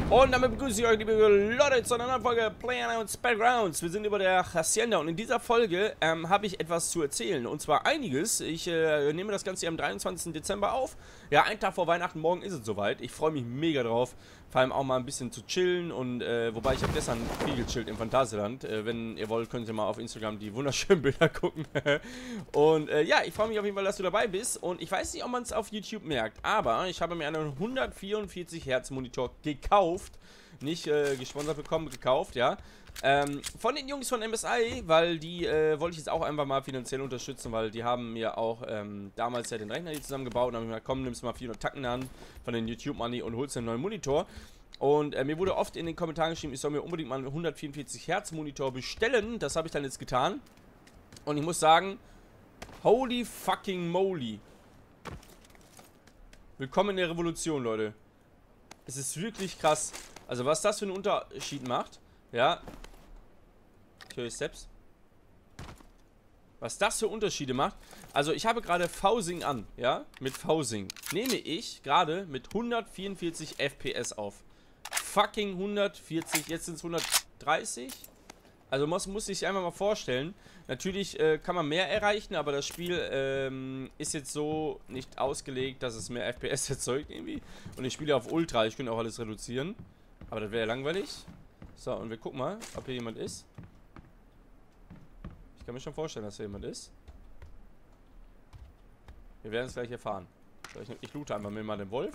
Und damit begrüße ich euch, liebe Leute, zu einer neuen Folge PlayerUnknown's Battlegrounds. Wir sind über der Hacienda und in dieser Folge habe ich etwas zu erzählen. Und zwar einiges. Ich nehme das Ganze hier am 23. Dezember auf. Ja, einen Tag vor Weihnachten, morgen ist es soweit. Ich freue mich mega drauf, vor allem auch mal ein bisschen zu chillen. Und wobei ich habe gestern viel gechillt im Phantasialand. Wenn ihr wollt, könnt ihr mal auf Instagram die wunderschönen Bilder gucken. Und ja, ich freue mich auf jeden Fall, dass du dabei bist. Und ich weiß nicht, ob man es auf YouTube merkt, aber ich habe mir einen 144 Hertz Monitor gekauft. Nicht gesponsert bekommen, gekauft, ja. Von den Jungs von MSI, weil die wollte ich jetzt auch einfach mal finanziell unterstützen, weil die haben mir auch damals ja den Rechner hier zusammengebaut und haben gesagt, komm, nimmst mal 400 Tacken an von den YouTube Money und holst einen neuen Monitor. Und mir wurde oft in den Kommentaren geschrieben, ich soll mir unbedingt mal einen 144 Hertz Monitor bestellen. Das habe ich dann jetzt getan. Und ich muss sagen, holy fucking moly. Willkommen in der Revolution, Leute. Es ist wirklich krass. Also was das für einen Unterschied macht, ja. Ich höre selbst. Was das für Unterschiede macht. Also ich habe gerade V-Sync an, ja. Mit V-Sync nehme ich gerade mit 144 FPS auf. Fucking 140, jetzt sind es 130. Also muss sich einfach mal vorstellen. Natürlich kann man mehr erreichen, aber das Spiel ist jetzt so nicht ausgelegt, dass es mehr FPS erzeugt irgendwie. Und ich spiele auf Ultra, ich könnte auch alles reduzieren. Aber das wäre ja langweilig. So, und wir gucken mal, ob hier jemand ist. Ich kann mir schon vorstellen, dass hier jemand ist. Wir werden es gleich erfahren. So, ich loote einfach mir mal den Wolf.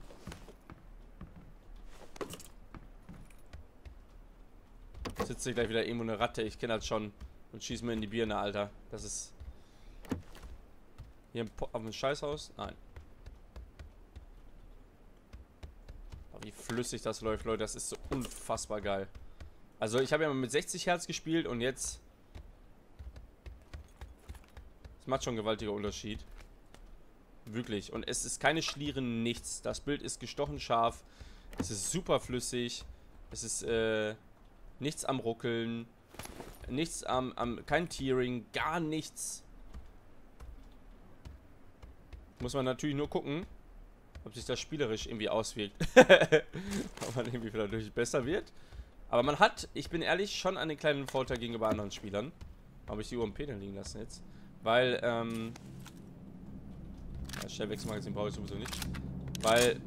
Sitzt hier gleich wieder irgendwo eine Ratte, ich kenne das schon. Und schieß mir in die Birne, Alter. Das ist... Hier auf dem Scheißhaus? Nein. Aber wie flüssig das läuft, Leute. Das ist so unfassbar geil. Also ich habe ja mal mit 60 Hertz gespielt und jetzt... Das macht schon einen gewaltiger Unterschied. Wirklich. Und es ist keine Schlieren, nichts. Das Bild ist gestochen scharf. Es ist super flüssig. Es ist nichts am Ruckeln. Nichts kein Tearing, gar nichts. Muss man natürlich nur gucken, ob sich das spielerisch irgendwie auswirkt. Ob man irgendwie dadurch besser wird. Aber man hat, ich bin ehrlich, schon einen kleinen Vorteil gegenüber anderen Spielern. Habe ich die UMP dann liegen lassen jetzt. Weil, das Stellwechselmagazin brauche ich sowieso nicht. Weil,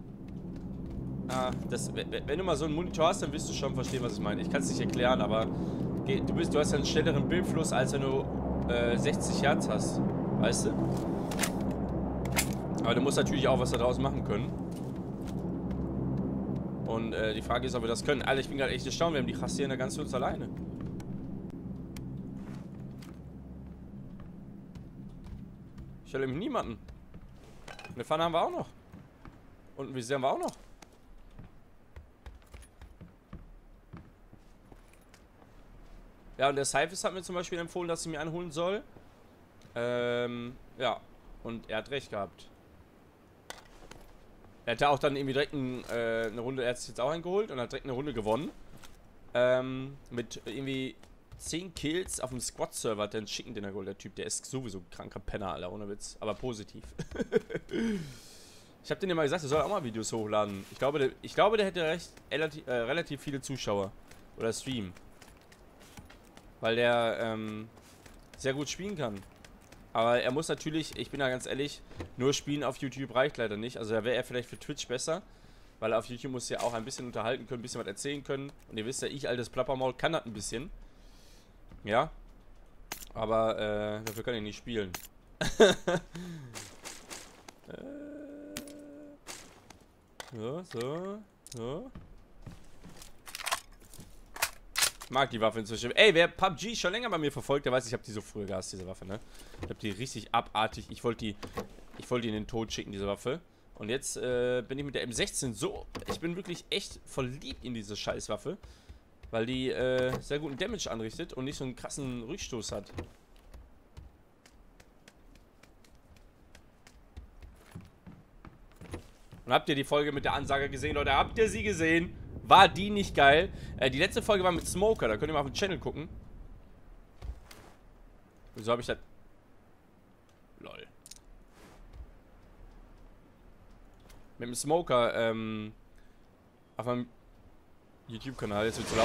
wenn du mal so einen Monitor hast, dann wirst du schon verstehen, was ich meine. Ich kann es nicht erklären, aber du hast ja einen schnelleren Bildfluss, als wenn du 60 Hertz hast. Weißt du? Aber du musst natürlich auch was daraus machen können. Und die Frage ist, ob wir das können. Alter, ich bin gerade echt erstaunt, wir haben die Hacienda ganz für uns alleine. Ich höre eben niemanden. Eine Pfanne haben wir auch noch. Und ein Visier haben wir auch noch. Ja, und der Cyphers hat mir zum Beispiel empfohlen, dass ich mir einen holen soll. Ja. Und er hat recht gehabt. Er hatte auch dann irgendwie direkt eine Runde, er hat sich jetzt auch eingeholt und hat direkt eine Runde gewonnen. Mit irgendwie 10 Kills auf dem Squad-Server, hat den schicken den er geholt, der Typ. Der ist sowieso ein kranker Penner, Alter, ohne Witz. Aber positiv. Ich habe denen ja mal gesagt, er soll auch mal Videos hochladen. Ich glaube, der hätte relativ viele Zuschauer. Oder Stream. Weil der sehr gut spielen kann. Aber er muss natürlich, ich bin da ganz ehrlich, nur spielen auf YouTube reicht leider nicht. Also da wäre er vielleicht für Twitch besser. Weil auf YouTube muss er ja auch ein bisschen unterhalten können, ein bisschen was erzählen können. Und ihr wisst ja, ich, altes Plappermaul, kann das ein bisschen. Ja. Aber dafür kann ich nicht spielen. So. Ich mag die Waffe inzwischen. Ey, wer PUBG schon länger bei mir verfolgt, der weiß, ich habe die so früher gehasst, diese Waffe, ne? Ich habe die richtig abartig. Ich wollte die in den Tod schicken, diese Waffe. Und jetzt bin ich mit der M16 so... Ich bin wirklich echt verliebt in diese Scheißwaffe. Weil die sehr guten Damage anrichtet und nicht so einen krassen Rückstoß hat. Und habt ihr die Folge mit der Ansage gesehen, Leute? Habt ihr sie gesehen? War die nicht geil? Die letzte Folge war mit Smoker, da könnt ihr mal auf den Channel gucken. Wieso habe ich das... Lol. Mit dem Smoker, auf meinem YouTube-Kanal, jetzt wird zu laut.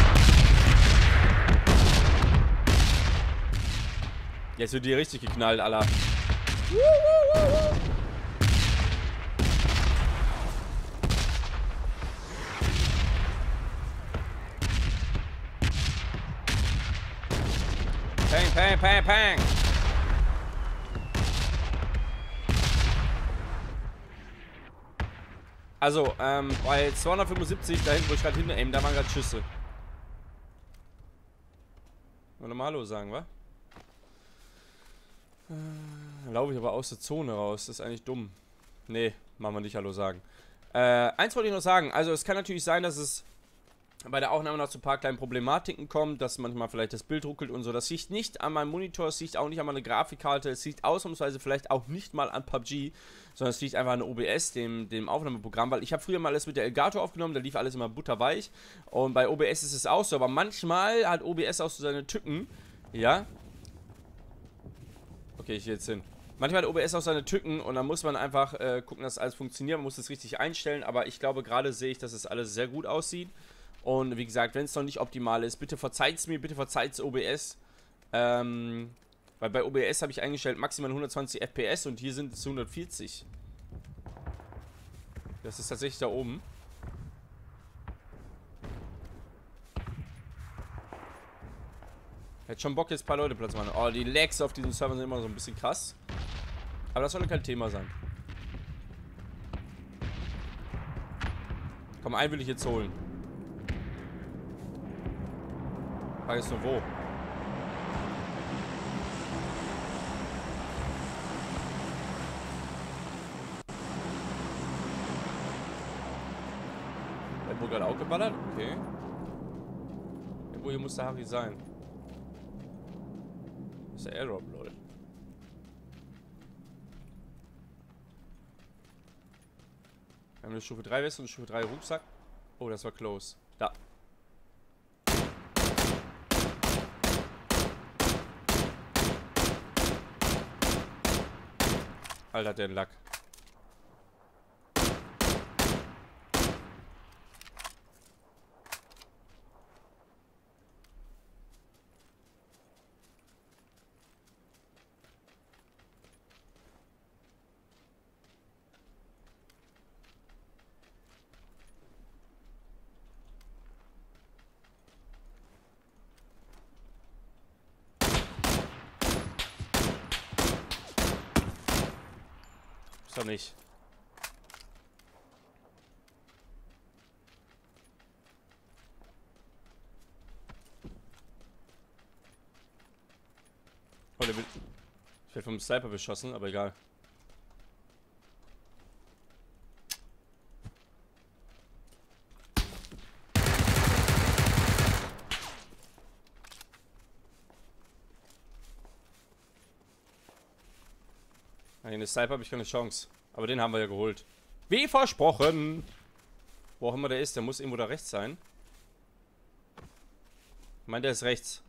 Jetzt wird die richtig geknallt, Alter. Pang, pang, pang, pang. Also, bei 275, da hinten, wo ich gerade hinten aim, da waren gerade Schüsse. Wollen wir mal Hallo sagen, wa? Dann laufe ich aber aus der Zone raus. Das ist eigentlich dumm. Nee, machen wir nicht Hallo sagen. Eins wollte ich noch sagen. Also, es kann natürlich sein, dass es bei der Aufnahme noch zu ein paar kleinen Problematiken kommt, dass manchmal vielleicht das Bild ruckelt und so. Das liegt nicht an meinem Monitor, es liegt auch nicht an meiner Grafikkarte, es liegt ausnahmsweise vielleicht auch nicht mal an PUBG, sondern es liegt einfach an OBS, dem Aufnahmeprogramm, weil ich habe früher mal alles mit der Elgato aufgenommen, da lief alles immer butterweich und bei OBS ist es auch so, aber manchmal hat OBS auch so seine Tücken, ja. Okay, ich gehe jetzt hin. Manchmal hat OBS auch seine Tücken und dann muss man einfach gucken, dass alles funktioniert, man muss es richtig einstellen, aber ich glaube, gerade sehe ich, dass es alles sehr gut aussieht. Und wie gesagt, wenn es noch nicht optimal ist, bitte verzeiht es mir, bitte verzeiht es OBS. Weil bei OBS habe ich eingestellt maximal 120 FPS und hier sind es 140. Das ist tatsächlich da oben. Hätte schon Bock, jetzt ein paar Leute Platz machen. Oh, die Lags auf diesem Server sind immer so ein bisschen krass. Aber das soll kein Thema sein. Komm, einen will ich jetzt holen. Frage ist nur wo. Der wurde gerade auch geballert? Okay. Irgendwo hier muss der Harry sein. Das ist der Airdrop, Leute. Wir haben eine Stufe 3 Weste und eine Stufe 3 Rucksack. Oh, das war close. Da. Alter, der Lack. Ist doch nicht. Oh, der wird. Ich werde vom Sniper beschossen, aber egal. Gegen den Sniper habe ich keine Chance. Aber den haben wir ja geholt. Wie versprochen! Wo auch immer der ist, der muss irgendwo da rechts sein. Ich meine, der ist rechts.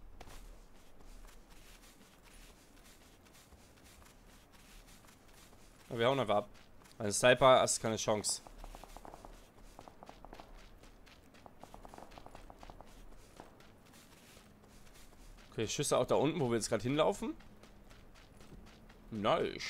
Aber wir hauen einfach ab. Ein Sniper hast keine Chance. Okay, Schüsse auch da unten, wo wir jetzt gerade hinlaufen. Nice.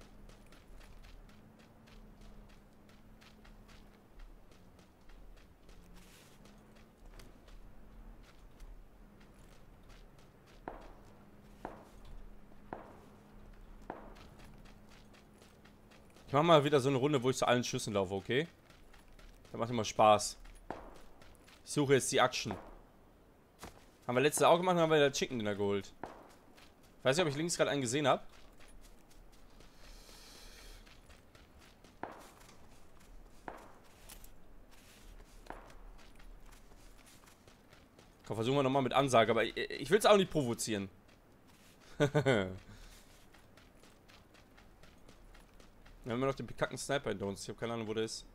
Ich mache mal wieder so eine Runde, wo ich zu allen Schüssen laufe, okay? Das macht immer Spaß. Ich suche jetzt die Action. Haben wir letztes auch gemacht und haben wir den Chicken Dinner geholt. Ich weiß nicht, ob ich links gerade einen gesehen habe. Komm, versuchen wir nochmal mit Ansage, aber ich will es auch nicht provozieren. Wir haben noch den bekackten Sniper hinter uns. Ich habe keine Ahnung, wo der ist.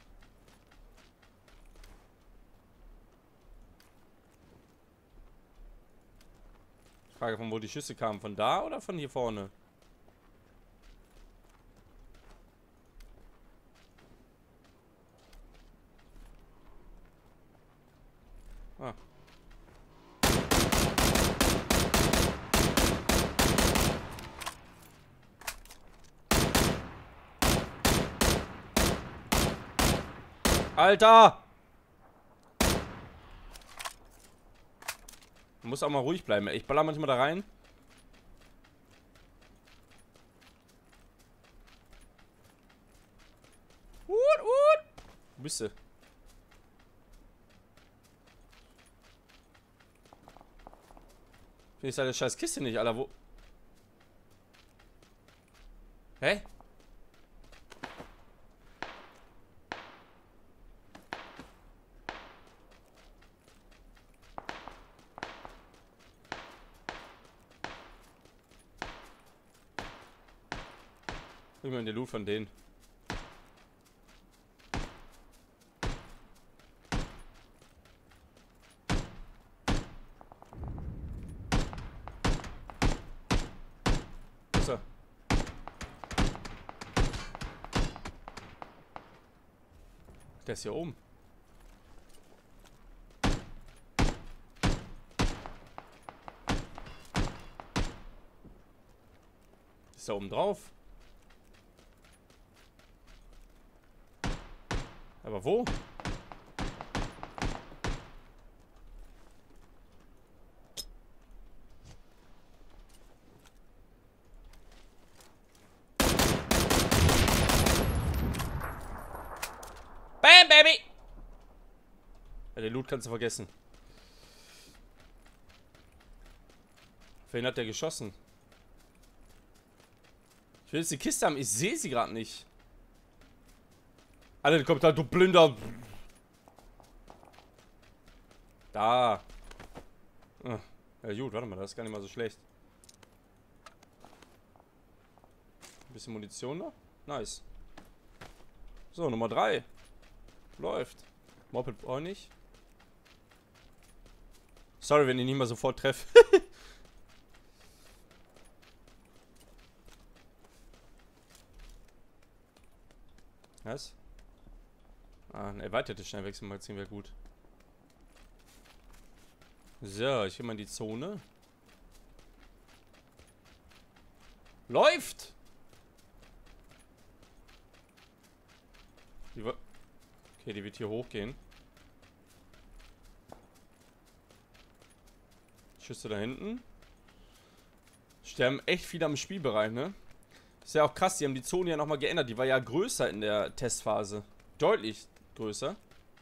Frage, von wo die Schüsse kamen. Von da oder von hier vorne? Ah. Alter! Man muss auch mal ruhig bleiben. Ich baller manchmal da rein. Wo bist du? Finde ich seine scheiß Kiste nicht, Alter. Wo? Hä? Irgendwann der Loot von denen. Wo ist er? Der ist hier oben. Ist da oben drauf? Aber wo? Bam, Baby! Ja, den Loot kannst du vergessen. Auf wen hat der geschossen? Ich will jetzt die Kiste haben. Ich sehe sie gerade nicht. Alter, kommt da, du Blinder. Da. Ah. Ja gut, warte mal, das ist gar nicht mal so schlecht. Ein bisschen Munition noch. Nice. So, Nummer 3. Läuft. Moped auch nicht. Sorry, wenn ich nicht mal sofort treffe. Was? Ah, ein erweitertes Schnellwechselmagazin wäre gut. So, ich gehe mal in die Zone. Läuft! Okay, die wird hier hochgehen. Schüsse da hinten. Sterben echt viele am Spielbereich, ne? Ist ja auch krass, die haben die Zone ja nochmal geändert. Die war ja größer in der Testphase. Deutlich größer.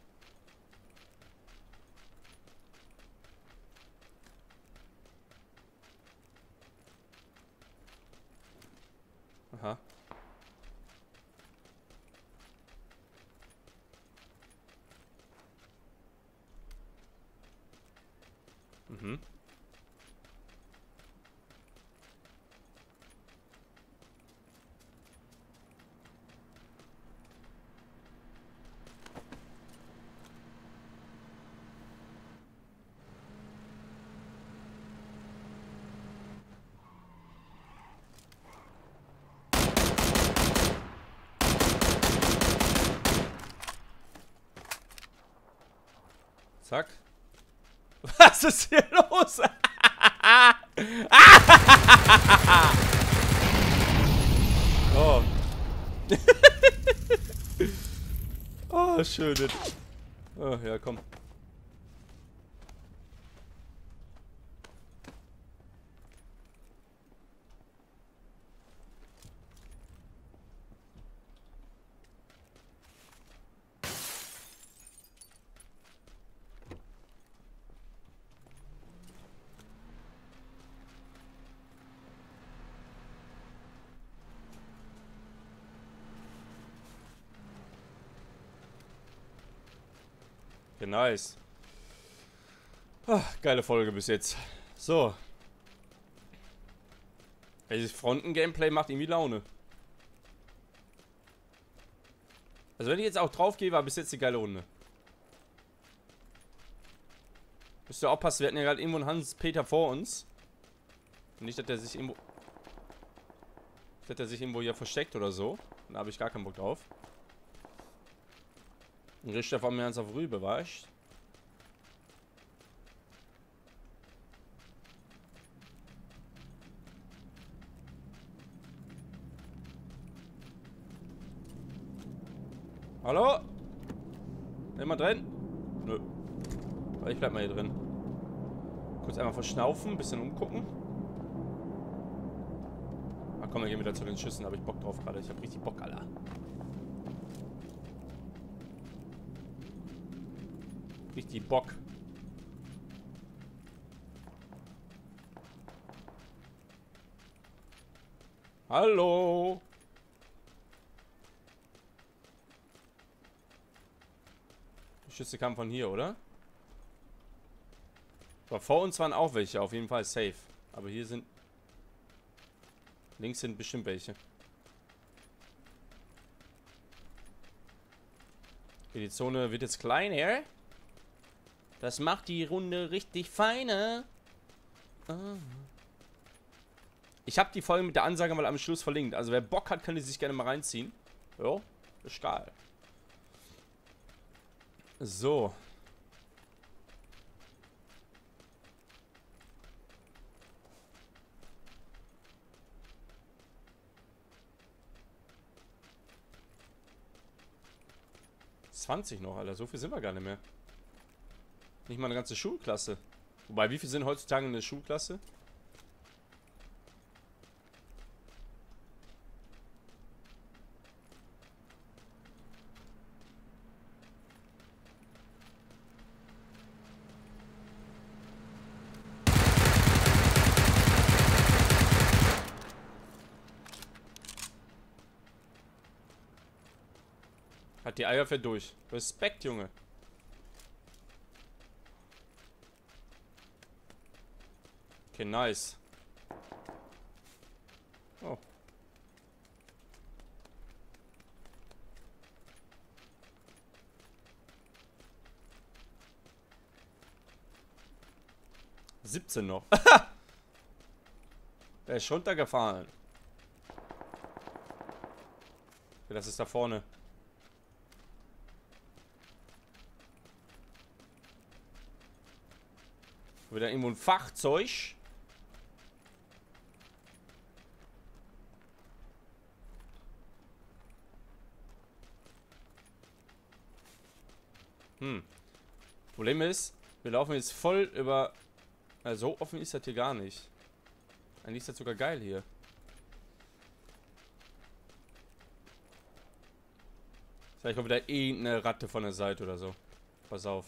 Aha. Mhm. Zack. Was ist hier los? Oh. Oh, schön. Oh, ja, komm. Ja, nice. Ach, geile Folge bis jetzt. So. Dieses Fronten-Gameplay macht irgendwie Laune. Also wenn ich jetzt auch drauf gehe, war bis jetzt eine geile Runde. Müsst ihr aufpassen, wir hatten ja gerade irgendwo einen Hans-Peter vor uns. Und nicht, dass der sich irgendwo... Dass der sich irgendwo hier versteckt oder so. Da habe ich gar keinen Bock drauf. Und Richter von mir ganz auf Rübe, weißt? Hallo? Jemand drin? Nö. Aber ich bleib mal hier drin. Kurz einmal verschnaufen, ein bisschen umgucken. Ach komm, wir gehen wieder zu den Schüssen. Da hab ich Bock drauf gerade. Ich hab richtig Bock, Alter. Richtig Bock. Hallo? Die Schüsse kamen von hier, oder? Aber vor uns waren auch welche, auf jeden Fall safe. Aber hier sind... Links sind bestimmt welche. Okay, die Zone wird jetzt kleiner. Das macht die Runde richtig feiner. Ah. Ich habe die Folge mit der Ansage mal am Schluss verlinkt. Also wer Bock hat, kann die sich gerne mal reinziehen. Jo, ist geil. So. $20 noch, Alter. So viel sind wir gar nicht mehr. Nicht mal eine ganze Schulklasse. Wobei, wie viel sind heutzutage in der Schulklasse? Hat die Eier fährt durch. Respekt, Junge. Okay, nice. Oh. $17 noch. Der ist runtergefahren. Okay, das ist da vorne. Wieder irgendwo ein Fahrzeug. Problem ist, wir laufen jetzt voll über... Also so offen ist das hier gar nicht. Eigentlich ist das sogar geil hier. Vielleicht kommt wieder irgendeine Ratte von der Seite oder so. Pass auf.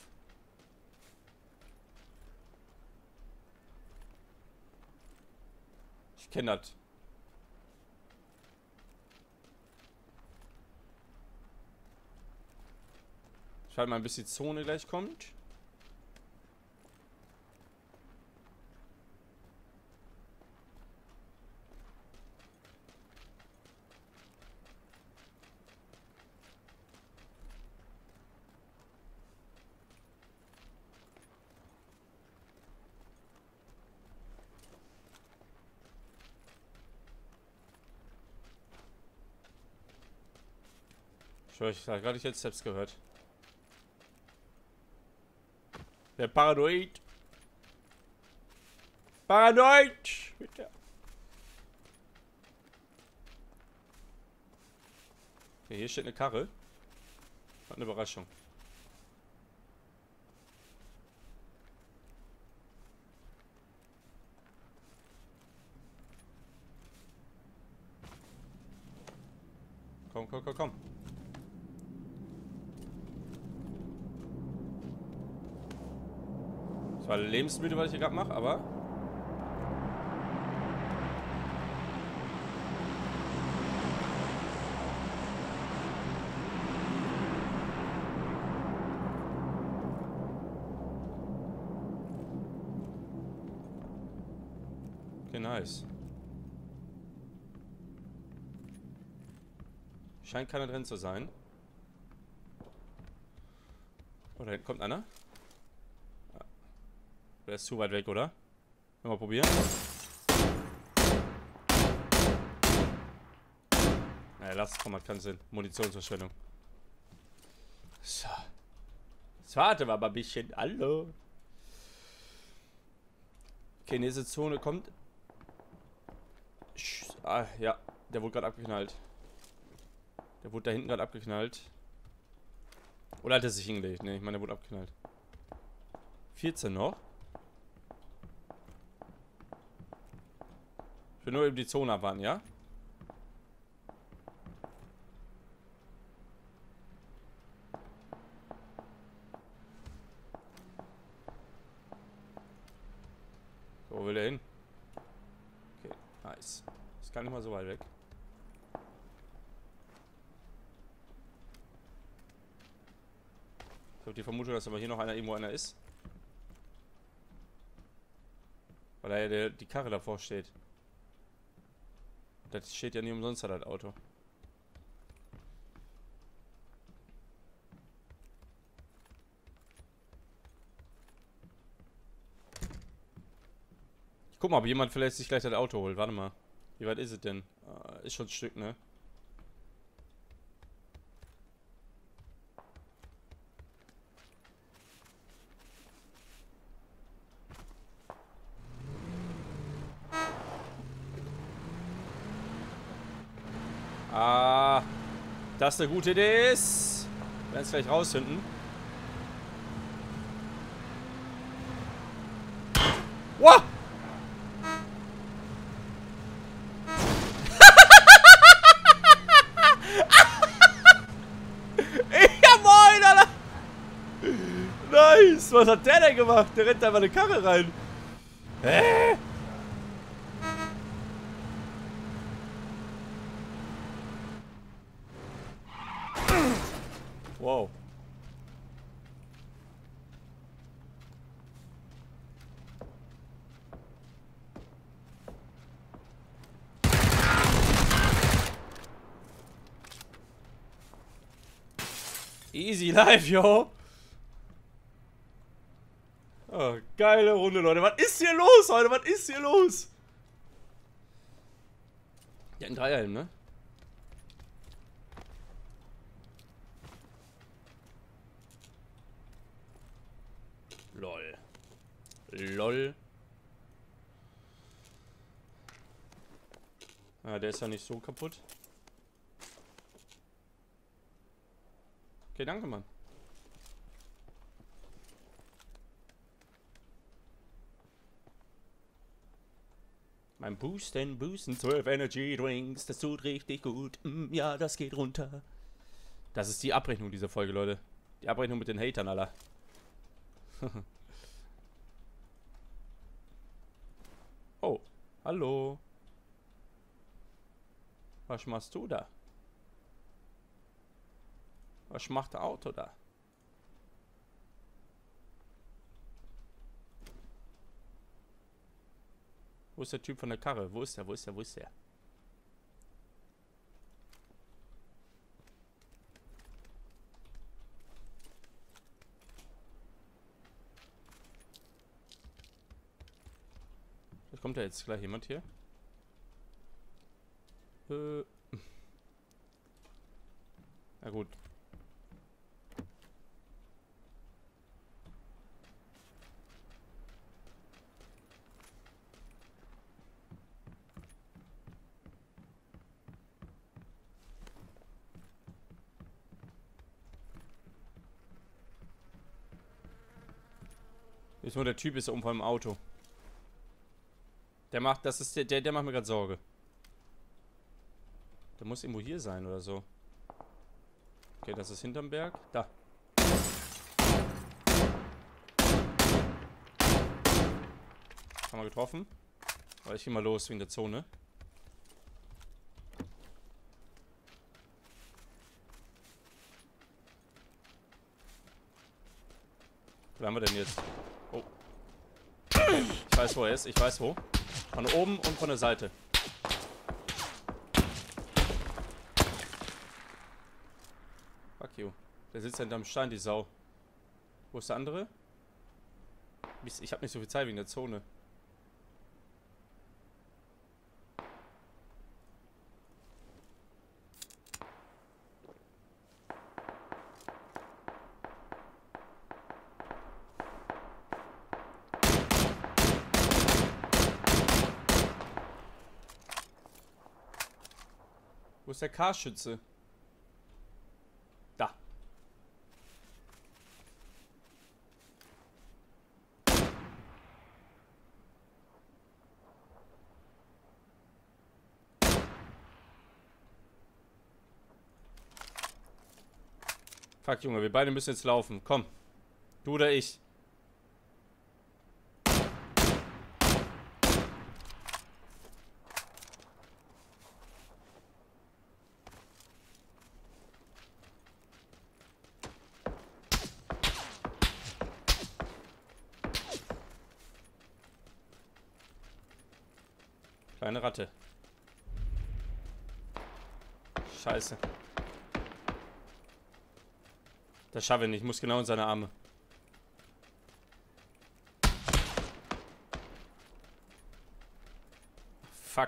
Ich kenne das. Ich halte mal, bis die Zone gleich kommt. Ich höre, ich habe gerade jetzt selbst gehört. Der Paranoid. Paranoid! Bitte. Okay, hier steht eine Karre. Hat eine Überraschung. Komm, komm, komm, komm. Das war lebensmüde, was ich hier gerade mache, aber... Okay, nice. Scheint keiner drin zu sein. Oh, da hinten kommt einer. Der ist zu weit weg, oder? Mal probieren. Naja, lass es kommen, hat keinen Sinn. Munitionsverschwendung. So. Jetzt warten wir aber ein bisschen. Hallo. Okay, nächste Zone kommt. Ah, ja. Der wurde gerade abgeknallt. Der wurde da hinten gerade abgeknallt. Oder hat er sich hingelegt? Ne, ich meine, er wurde abgeknallt. 14 noch. Ich will nur eben die Zone abwarten, ja? So, wo will er hin? Okay, nice. Ist gar nicht mal so weit weg. Ich habe die Vermutung, dass aber hier noch irgendwo einer ist. Weil da ja die Karre davor steht. Das steht ja nicht umsonst da, das Auto. Ich guck mal, ob jemand vielleicht sich gleich das Auto holt. Warte mal. Wie weit ist es denn? Ist schon ein Stück, ne? Ah, das eine gute Idee ist. Wir werden es gleich rausfinden. Wow! Ja, moin, Alter! Nice! Was hat der denn gemacht? Der rennt einfach eine Karre rein. Hä? Wow. Easy life, yo. Oh, geile Runde, Leute. Was ist hier los, Leute? Was ist hier los? Ja, ein Dreierhelm, ne? Lol. Lol. Ah, der ist ja nicht so kaputt. Okay, danke, Mann. Mein Boosten, 12 Energy Drinks, das tut richtig gut. Ja, das geht runter. Das ist die Abrechnung dieser Folge, Leute. Die Abrechnung mit den Hatern, Alter. Oh, hallo. Was machst du da? Was macht das Auto da? Wo ist der Typ von der Karre? Wo ist der? Wo ist der? Wo ist der? Vielleicht kommt da jetzt gleich jemand hier. Na gut. Ist nur der Typ ist oben vor dem Auto. Der macht, das ist der macht mir gerade Sorge. Der muss irgendwo hier sein oder so. Okay, das ist hinterm Berg. Da. Haben wir getroffen. Aber ich geh mal los wegen der Zone. Wo haben wir denn jetzt? Oh. Ich weiß, wo er ist. Ich weiß, wo. Von oben und von der Seite. Fuck you. Der sitzt hinterm Stein, die Sau. Wo ist der andere? Ich hab nicht so viel Zeit wegen der Zone. Wo ist der K-Schütze? Da. Fuck, Junge, wir beide müssen jetzt laufen. Komm. Du oder ich. Kleine Ratte. Scheiße. Das schaffe ich nicht. Ich muss genau in seine Arme. Fuck.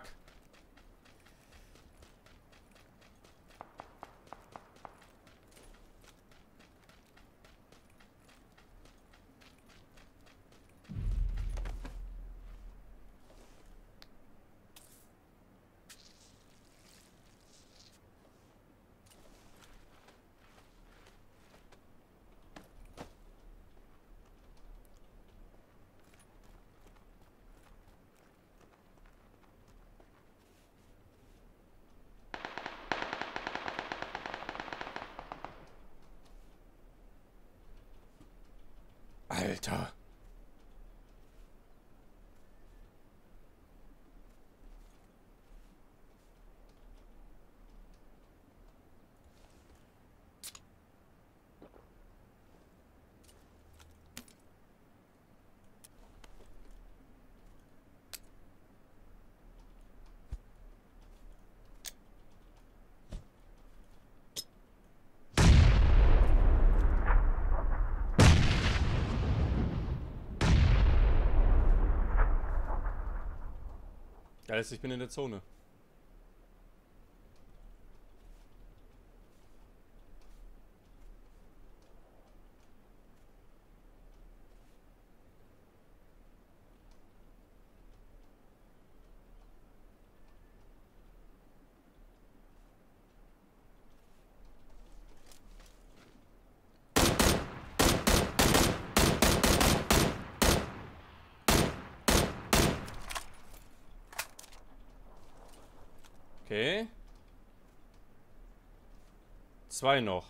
Alter. Geil ist, ich bin in der Zone. Okay. 2 noch.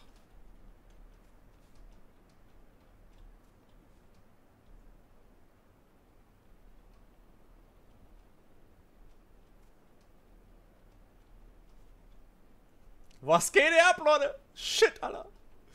Was geht hier ab, Leute? Shit, Alter.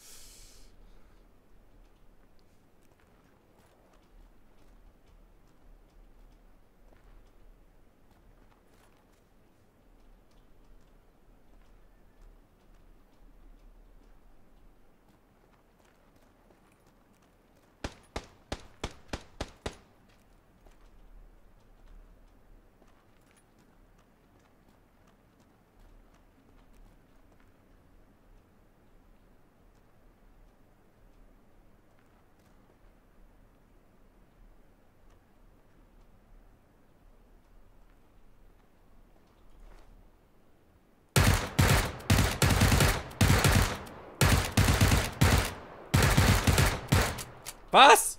Was?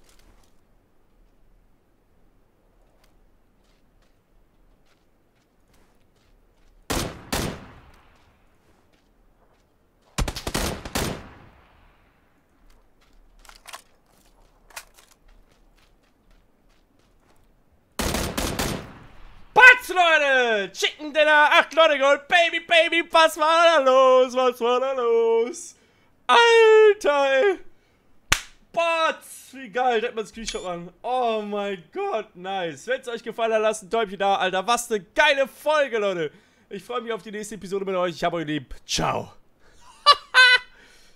Batz, Leute! Chicken Dinner, 8 Leute geholt. Baby, Baby, was war da los? Was war da los? Alter, ey. Batz! Wie geil, da hat man einen Screenshot an. Oh mein Gott, nice. Wenn es euch gefallen hat, lasst ein Däumchen da, Alter. Was eine geile Folge, Leute. Ich freue mich auf die nächste Episode mit euch. Ich hab euch lieb. Ciao.